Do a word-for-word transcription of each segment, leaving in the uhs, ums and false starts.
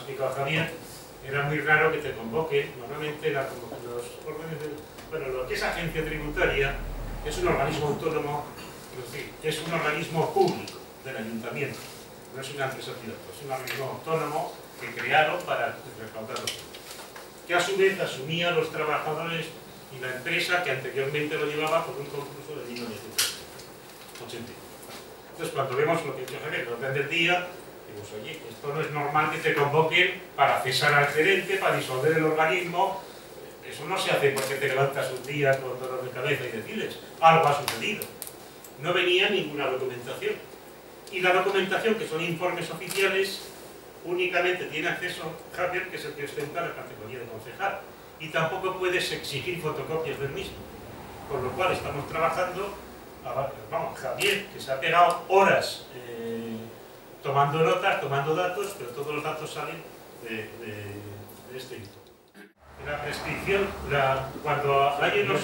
explicado Javier, era muy raro que te convoquen. Normalmente la, los órdenes de, bueno, lo que es agencia tributaria es un organismo autónomo, es decir, es un organismo público del ayuntamiento, no es una empresa privada, es un organismo autónomo que crearon para recaudar los fondos, que a su vez asumía a los trabajadores y la empresa que anteriormente lo llevaba por un concurso de mil novecientos ochenta y cinco. Entonces, cuando vemos lo que ha hecho Javier, el orden del día, digo, oye, esto no es normal que te convoquen para cesar al gerente, para disolver el organismo. Eso no se hace porque te levantas un día con dolor de cabeza y decides. Algo ha sucedido. No venía ninguna documentación. Y la documentación, que son informes oficiales, únicamente tiene acceso Javier, que es el que ostenta la categoría de concejal. Y tampoco puedes exigir fotocopias del mismo. Con lo cual estamos trabajando, vamos, Javier, que se ha pegado horas eh, tomando notas, tomando datos, pero todos los datos salen de, de, de este informe. La prescripción, la, cuando hay unos,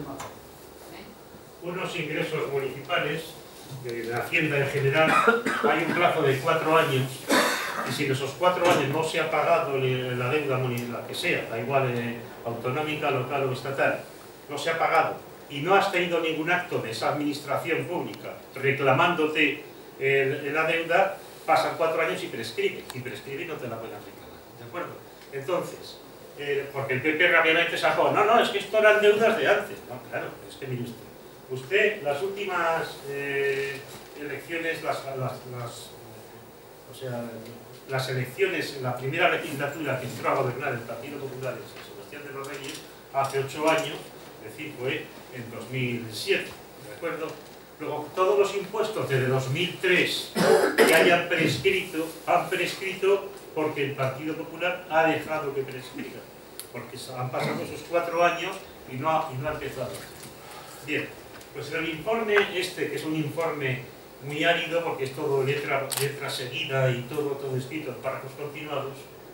unos ingresos municipales, de la Hacienda en general, hay un plazo de cuatro años, y si en esos cuatro años no se ha pagado la deuda municipal, la que sea, da igual eh, autonómica, local o estatal, no se ha pagado, y no has tenido ningún acto de esa administración pública reclamándote eh, la deuda, pasan cuatro años y prescribe, y prescribe y no te la pueden reclamar, ¿de acuerdo? Entonces, eh, porque el P P rápidamente sacó, no, no, es que esto eran deudas de antes, no, claro, es que mire usted, usted las últimas eh, elecciones, las, las, las o sea, las elecciones en la primera legislatura que entró a gobernar el Partido Popular en San Sebastián de los Reyes, hace ocho años, es decir, fue en dos mil siete, ¿de acuerdo? Luego, todos los impuestos desde dos mil tres que hayan prescrito, han prescrito porque el Partido Popular ha dejado que prescriban, porque han pasado esos cuatro años y no ha, y no ha empezado. Bien, pues el informe este, que es un informe muy árido, porque es todo letra, letra seguida y todo, todo escrito en párrafos continuados,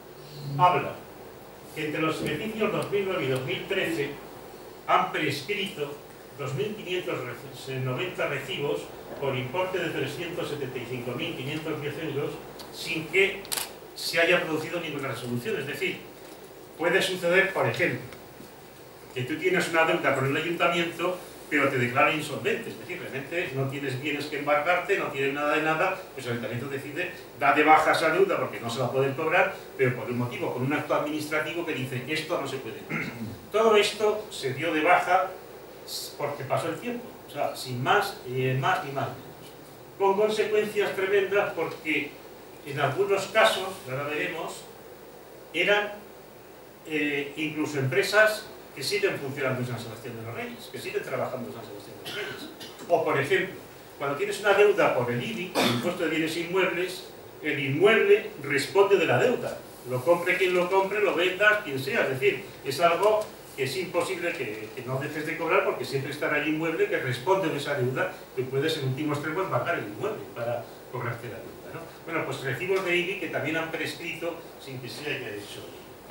habla que entre los ejercicios dos mil nueve y dos mil trece han prescrito dos mil quinientos noventa recibos por importe de trescientos setenta y cinco mil quinientos diez euros sin que se haya producido ninguna resolución. Es decir, puede suceder, por ejemplo, que tú tienes una deuda con el ayuntamiento, pero te declara insolvente, es decir, realmente no tienes bienes que embargarte, no tienes nada de nada, pues el ayuntamiento decide, da de baja esa deuda porque no se la pueden cobrar, pero por un motivo, con un acto administrativo que dice, esto no se puede. Todo esto se dio de baja porque pasó el tiempo, o sea, sin más, eh, más ni más menos. Con consecuencias tremendas porque en algunos casos, ahora veremos, eran eh, incluso empresas que siguen funcionando en San Sebastián de los Reyes, que siguen trabajando en San Sebastián de los Reyes. O, por ejemplo, cuando tienes una deuda por el I B I, el impuesto de bienes inmuebles, el inmueble responde de la deuda. Lo compre quien lo compre, lo venda quien sea. Es decir, es algo que es imposible que, que no dejes de cobrar porque siempre estará el inmueble que responde de esa deuda, que puedes en último extremo embargar el inmueble para cobrarte la deuda, ¿no? Bueno, pues recibos de I B I que también han prescrito sin que se haya hecho.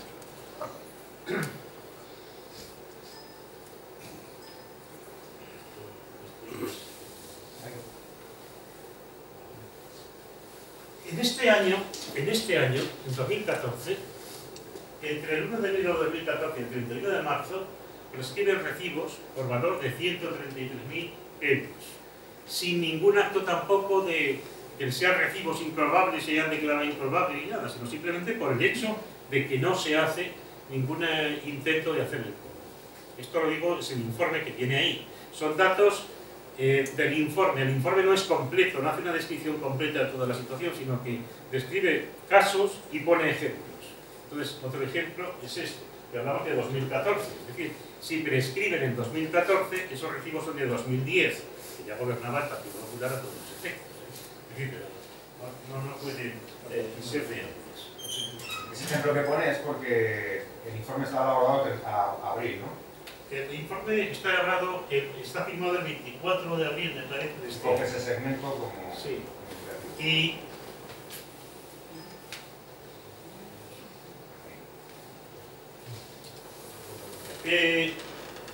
En este año, en este año, en dos mil catorce, entre el uno de enero de dos mil catorce y el treinta y uno de marzo, prescriben recibos por valor de ciento treinta y tres mil euros, sin ningún acto tampoco de que sean recibos improbables, se hayan declarado improbables ni nada, sino simplemente por el hecho de que no se hace ningún intento de hacer el cobro. Esto lo digo, es el informe que tiene ahí. Son datos eh, del informe. El informe no es completo, no hace una descripción completa de toda la situación, sino que describe casos y pone ejemplos. Entonces, otro ejemplo es este, que hablamos de dos mil catorce. Es decir, si prescriben en dos mil catorce, esos recibos son de dos mil diez, que ya gobernaba el Partido Popular a todos los efectos. Es decir, no, no, no puede eh, ser de antes. Ese ejemplo que pone es porque el informe está elaborado a abril, ¿no? El informe está elaborado, está firmado el veinticuatro de abril, me parece, de este Coge ese segmento como... Sí. Y... Eh,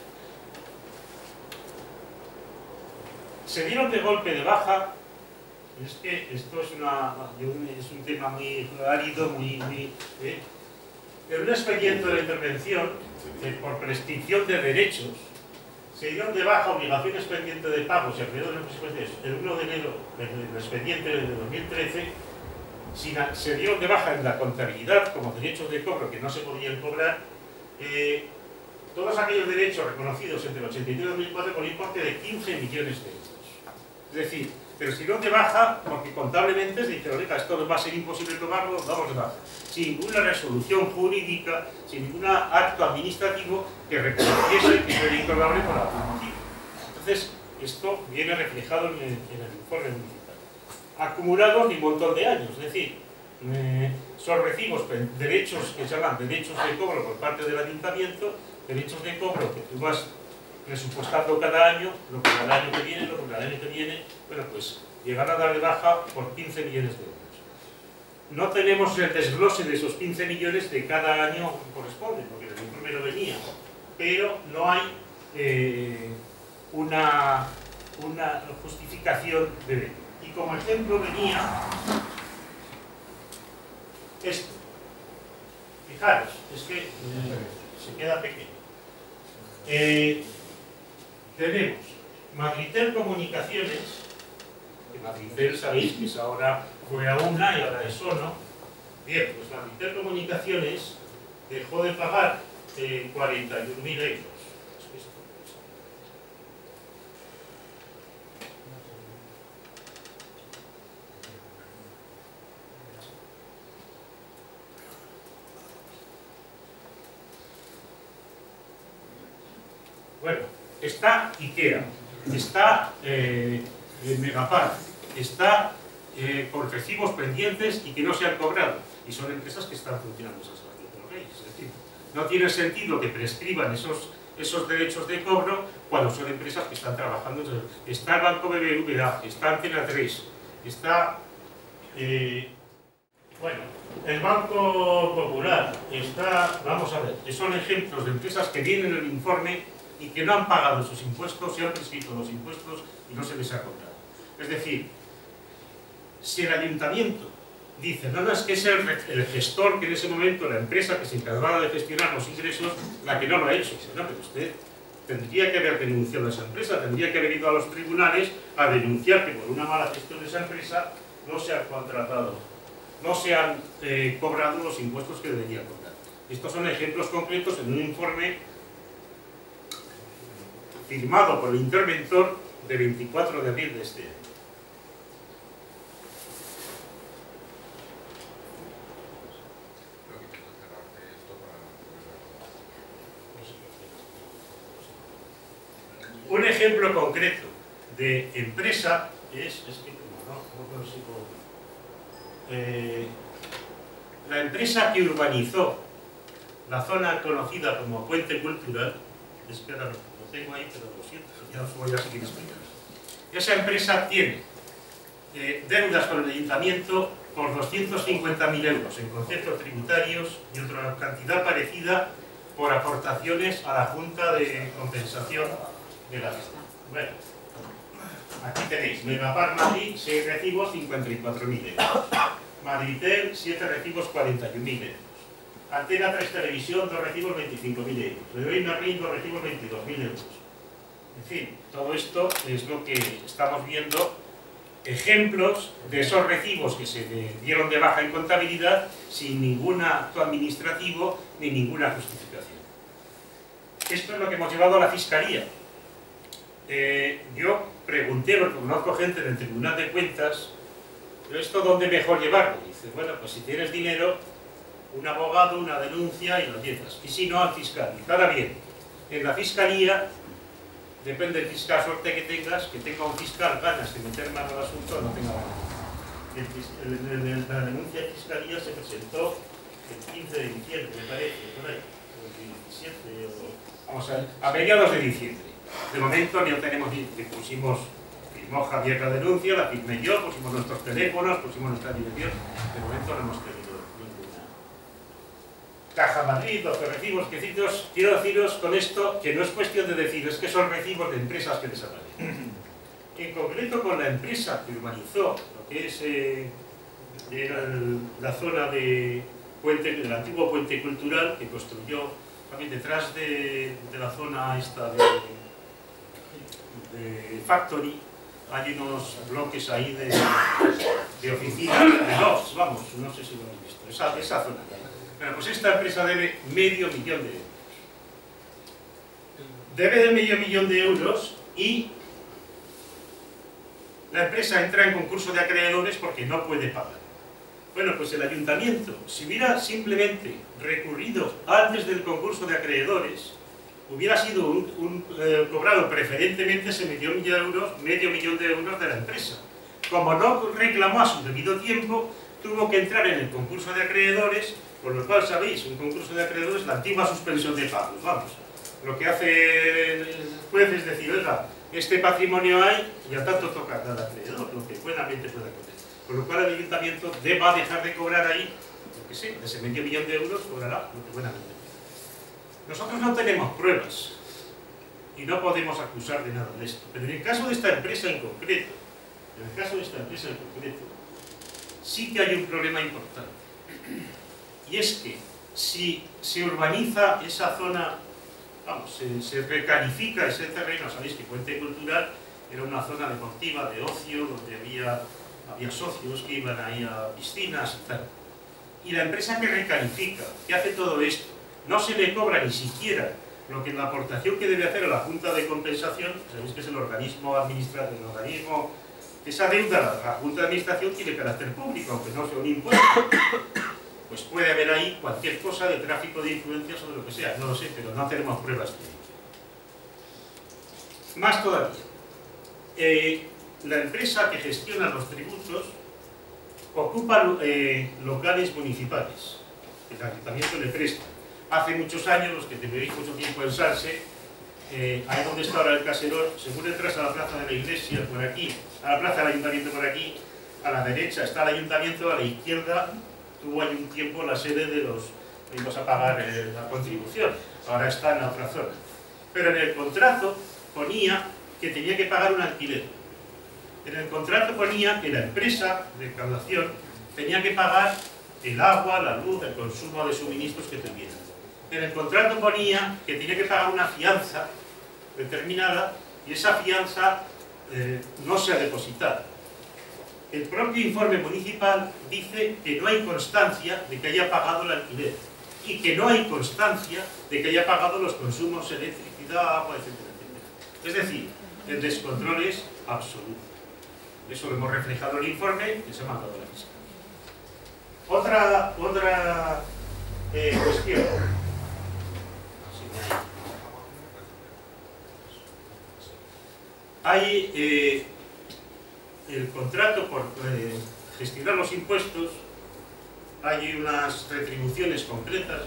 se dieron de golpe de baja es que esto es, una, es un tema muy árido, muy... muy ¿eh? En un expediente de intervención, eh, por prescripción de derechos, se dieron de baja obligaciones pendientes de pagos y alrededor de las consecuencias el uno de enero del expediente de dos mil trece, se dieron de baja en la contabilidad como derechos de cobro que no se podían cobrar, eh, todos aquellos derechos reconocidos entre el ochenta y tres y dos mil cuatro con importe de quince millones de euros. Es decir, pero si no de baja, porque contablemente se dice, oiga, esto va a ser imposible tomarlo, vamos de baja. Sin ninguna resolución jurídica, sin ningún acto administrativo que reconociese que era improbable por algún motivo. Entonces, esto viene reflejado en el, en el informe municipal. Acumulados de un montón de años, es decir, eh, son recibos, derechos que se llaman derechos de cobro por parte del ayuntamiento, derechos de cobro que tú vas presupuestando cada año, lo que cada año que viene, lo que cada año que viene, bueno, pues llegar a dar de baja por quince millones de euros. No tenemos el desglose de esos quince millones de cada año que corresponde, porque en el informe no venía, pero no hay eh, una, una justificación de ello. Y como ejemplo venía esto. Fijaros, es que eh, se queda pequeño. Eh, tenemos Madritel Comunicaciones, que Madritel sabéis que es ahora fue a una y ahora es Ono. Bien, pues Madritel Comunicaciones dejó de pagar eh, cuarenta y un mil euros. Bueno, está IKEA, está eh, Megapar, está eh, con recibos pendientes y que no se han cobrado. Y son empresas que están funcionando esas leyes. Es decir, no tiene sentido que prescriban esos, esos derechos de cobro cuando son empresas que están trabajando. Está el Banco B B V A, está Antena tres, está... Eh, bueno, el Banco Popular, está... Vamos a ver, que son ejemplos de empresas que vienen en el informe y que no han pagado sus impuestos, se han prescrito los impuestos y no se les ha cobrado. Es decir, si el ayuntamiento dice, no, no, es que es el, el gestor que en ese momento, la empresa que se encargaba de gestionar los ingresos, la que no lo ha hecho. No, pero usted tendría que haber denunciado a esa empresa, tendría que haber ido a los tribunales a denunciar que por una mala gestión de esa empresa no se han contratado, no se han eh, cobrado los impuestos que deberían cobrar. Estos son ejemplos concretos en un informe firmado por el interventor de veinticuatro de abril de este año. Un ejemplo concreto de empresa es, es que no, no consigo, eh, la empresa que urbanizó la zona conocida como Puente Cultural, es que ahora lo tengo ahí, pero lo siento, ya os voy a seguir explicando. Esa empresa tiene eh, deudas con el ayuntamiento por doscientos cincuenta mil euros en conceptos tributarios y otra cantidad parecida por aportaciones a la Junta de Compensación de la Gestión. Bueno, aquí tenéis Megapar Madrid, seis recibos, cincuenta y cuatro mil euros. Madritel, siete recibos, cuarenta y un mil euros. Antena tres Televisión, dos recibos, veinticinco mil euros. Leroy Merlin, dos recibos, veintidós mil euros. En fin, todo esto es lo que estamos viendo, ejemplos de esos recibos que se dieron de baja en contabilidad sin ningún acto administrativo ni ninguna justificación. Esto es lo que hemos llevado a la Fiscalía. Eh, yo pregunté, porque conozco gente en el Tribunal de Cuentas, ¿pero esto dónde mejor llevarlo? Y dice, bueno, pues si tienes dinero, un abogado, una denuncia y lo llevas. Y si no, al fiscal. Y ahora bien, en la Fiscalía, depende del fiscal, suerte que tengas, que tenga un fiscal ganas de meter mano al asunto o no tenga ganas. El, el, el, la denuncia de Fiscalía se presentó el quince de diciembre, me parece, por ahí, o el diecisiete, o, vamos a ver, a mediados de diciembre. De momento no tenemos ni, le pusimos, firmó Javier la denuncia, la firmé yo, pusimos nuestros teléfonos, pusimos nuestra dirección, de momento no hemos tenido ninguna. Caja Madrid, doce recibos, que citos, quiero deciros con esto que no es cuestión de decir, es que son recibos de empresas que desaparecen. en concreto con la empresa que urbanizó lo que es eh, era el, la zona de Puente, del antiguo puente cultural que construyó también detrás de, de la zona esta de, de Factory. Hay unos bloques ahí de, de oficinas, de lofts, vamos, no sé si lo habéis visto, esa, esa zona. Bueno, pues esta empresa debe medio millón de euros. Debe de medio millón de euros y la empresa entra en concurso de acreedores porque no puede pagar. Bueno, pues el ayuntamiento, si hubiera simplemente recurrido antes del concurso de acreedores, hubiera sido un, un, eh, cobrado preferentemente ese medio millón de euros, medio millón de euros de la empresa. Como no reclamó a su debido tiempo, tuvo que entrar en el concurso de acreedores, por lo cual, sabéis, un concurso de acreedores es la antigua suspensión de pagos, vamos. Lo que hace el juez es decir, oiga, este patrimonio hay y a tanto toca cada acreedor, lo que buenamente pueda coger. Con lo cual el ayuntamiento va a dejar de cobrar ahí, yo que sé, de ese medio millón de euros cobrará lo que buenamente. Nosotros no tenemos pruebas y no podemos acusar de nada de esto, pero en el caso de esta empresa en concreto, en el caso de esta empresa en concreto, sí que hay un problema importante. Y es que si se urbaniza esa zona, vamos, se, se recalifica ese terreno, sabéis que Puente Cultural era una zona deportiva, de ocio, donde había, había socios que iban ahí a piscinas y tal. Y la empresa que recalifica, que hace todo esto, no se le cobra ni siquiera lo que la aportación que debe hacer a la Junta de Compensación, sabéis que es el organismo administrativo, el organismo, esa deuda, la, la Junta de Administración tiene carácter público, aunque no sea un impuesto. Pues puede haber ahí cualquier cosa de tráfico de influencias o de lo que sea, no lo sé, pero no tenemos pruebas de ello. Más todavía, eh, la empresa que gestiona los tributos ocupa eh, locales municipales, el ayuntamiento le presta. Hace muchos años, los que tenéis mucho tiempo en Sanse, eh, ahí donde está ahora el caserón, según entras a la plaza de la iglesia por aquí, a la plaza del ayuntamiento por aquí, a la derecha está el ayuntamiento, a la izquierda tuvo ahí un tiempo la sede de los que íbamos a pagar eh, la contribución, ahora está en la otra zona. Pero en el contrato ponía que tenía que pagar un alquiler. En el contrato ponía que la empresa de recaudación tenía que pagar el agua, la luz, el consumo de suministros que tuviera. En el contrato ponía que tenía que pagar una fianza determinada y esa fianza eh, no se ha depositado. El propio informe municipal dice que no hay constancia de que haya pagado el alquiler y que no hay constancia de que haya pagado los consumos, electricidad, agua, etcétera, etcétera. Es decir, el descontrol es absoluto. Eso lo hemos reflejado en el informe que se ha mandado a la fiscalía. Otra, otra eh, cuestión. Hay eh, el contrato por eh, gestionar los impuestos, hay unas retribuciones concretas.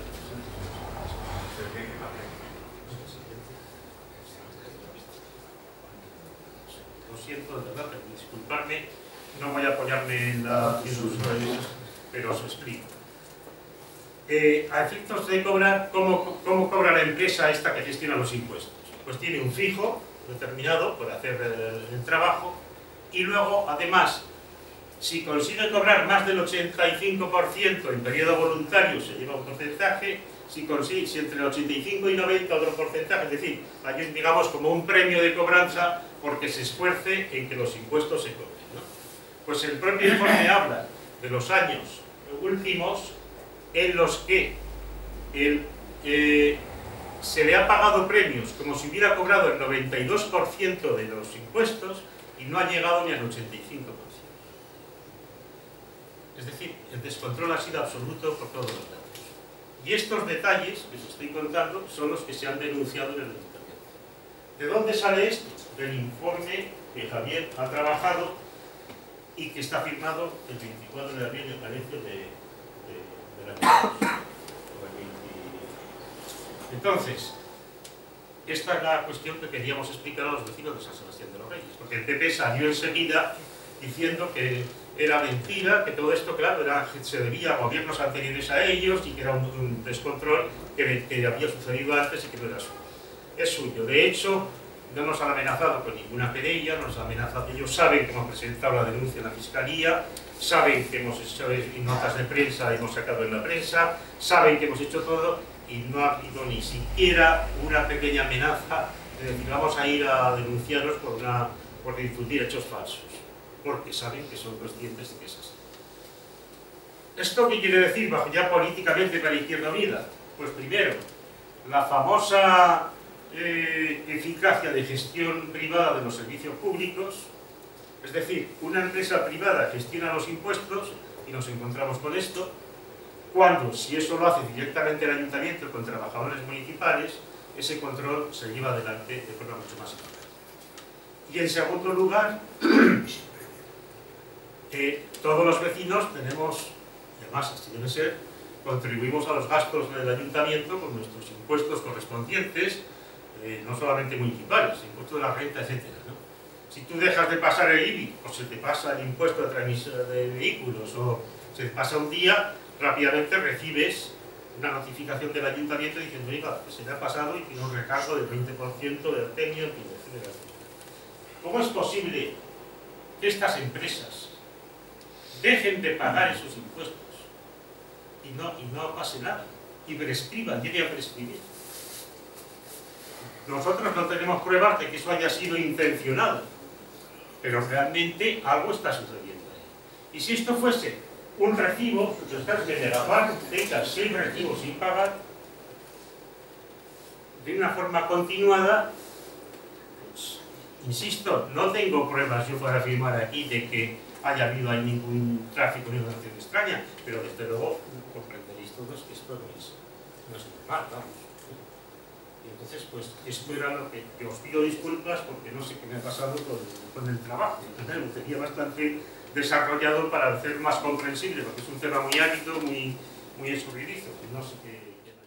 Lo siento, de verdad, disculpadme, no voy a apoyarme en la... pero os explico. Eh, a efectos de cobrar, ¿cómo, ¿cómo cobra la empresa esta que gestiona los impuestos? Pues tiene un fijo determinado por hacer el, el trabajo y luego, además, si consigue cobrar más del ochenta y cinco por ciento en periodo voluntario se lleva un porcentaje, si consigue si entre el ochenta y cinco y noventa otro porcentaje, es decir, hay, digamos, como un premio de cobranza porque se esfuerce en que los impuestos se cobren, ¿no? Pues el propio informe habla de los años últimos en los que el, eh, se le ha pagado premios como si hubiera cobrado el noventa y dos por ciento de los impuestos y no ha llegado ni al ochenta y cinco por ciento. Es decir, el descontrol ha sido absoluto por todos los lados. Y estos detalles que os estoy contando son los que se han denunciado en el ayuntamiento. ¿De dónde sale esto? Del informe que Javier ha trabajado y que está firmado el veinticuatro de abril, me parece, de, de, de la Entonces, esta es la cuestión que queríamos explicar a los vecinos de San Sebastián de los Reyes, porque el P P salió enseguida diciendo que era mentira, que todo esto, claro, era, se debía a gobiernos anteriores a ellos y que era un, un descontrol que, que había sucedido antes y que no era suyo. Es suyo. De hecho, no nos han amenazado con ninguna querella, no nos han amenazado, ellos saben que hemos presentado la denuncia en la Fiscalía, saben que hemos hecho notas de prensa, hemos sacado en la prensa, saben que hemos hecho todo y no ha habido ni siquiera una pequeña amenaza de decir vamos a ir a denunciaros por, una, por difundir hechos falsos, porque saben que son conscientes de que es así. ¿Esto qué quiere decir ya políticamente para Izquierda Unida? Pues primero, la famosa eh, eficacia de gestión privada de los servicios públicos, es decir, una empresa privada gestiona los impuestos y nos encontramos con esto, cuando, si eso lo hace directamente el ayuntamiento con trabajadores municipales, ese control se lleva adelante de forma mucho más eficaz. Y en segundo lugar, eh, todos los vecinos tenemos, y además así debe ser, contribuimos a los gastos del ayuntamiento con nuestros impuestos correspondientes, eh, no solamente municipales, impuesto de la renta, etcétera, ¿no? Si tú dejas de pasar el I B I, o se te pasa el impuesto de transmisión de vehículos, o se te pasa un día, rápidamente recibes una notificación del ayuntamiento diciendo, oiga, que se te ha pasado y tiene un recargo del veinte por ciento del premio, etcétera. ¿Cómo es posible que estas empresas dejen de pagar esos impuestos y no, y no pase nada? Y prescriban, llegue a prescribir. Nosotros no tenemos pruebas de que eso haya sido intencionado, pero realmente algo está sucediendo ahí. Y si esto fuese un recibo, estás que Megapar tenga seis recibos sin pagar, de una forma continuada, pues, insisto, no tengo pruebas yo para afirmar aquí de que haya habido ahí ningún tráfico ni una acción extraña, pero desde luego comprenderéis todos que esto no es, no es normal, vamos. Y entonces, pues, esto era lo que, que os pido disculpas porque no sé qué me ha pasado con, con el trabajo. Lo tenía bastante desarrollado para hacer más comprensible, porque es un tema muy árido, muy, muy escurridizo, que no sé qué...